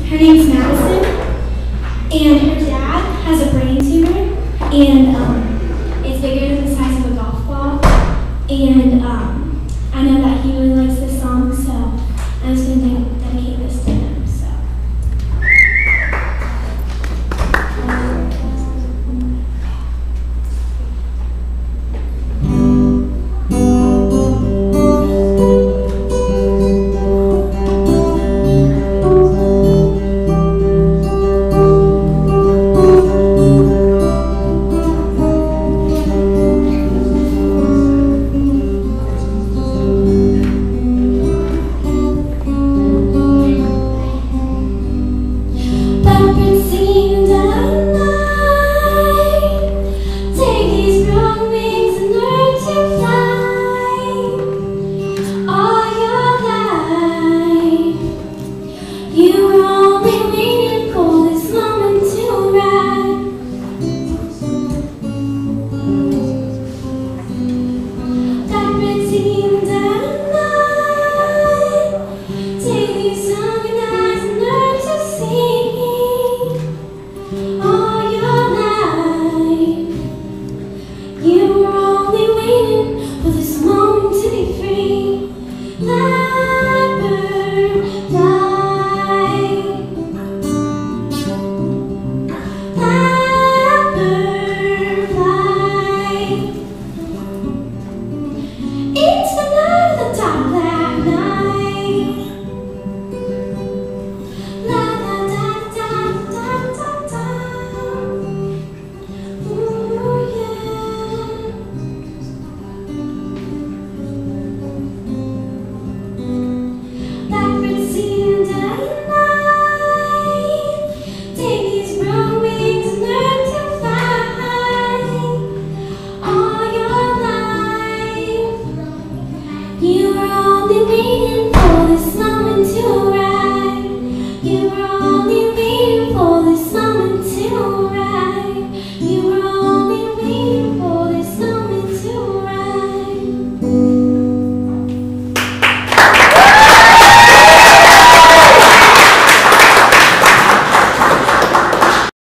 Her name's Madison, and her dad has a brain tumor, and it's bigger than the size of a golf ball. And I know that he really likes this song, so I'm just going to dedicate this to him. You were only